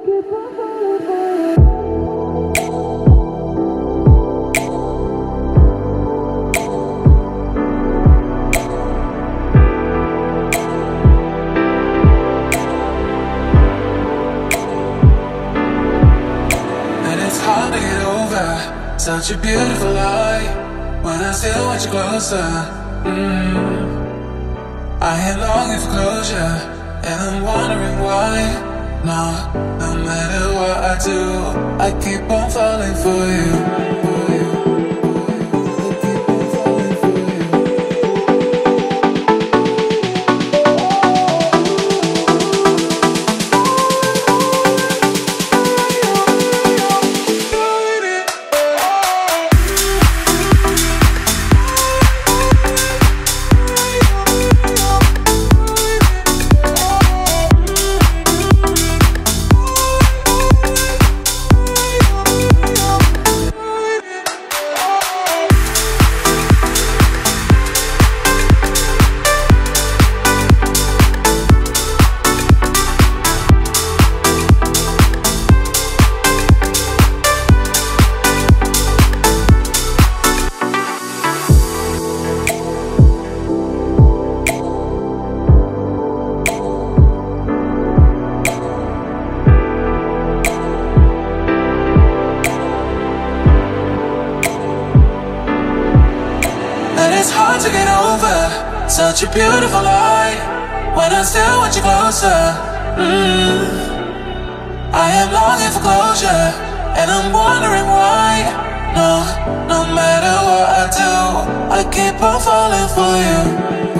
Such a beautiful lie when I still want you closer. I am longing for closure, and I'm wondering why. No matter what I do, I keep on falling for you. It's hard to get over such a beautiful lie when I still want you closer. I am longing for closure, and I'm wondering why. No matter what I do, I keep on falling for you.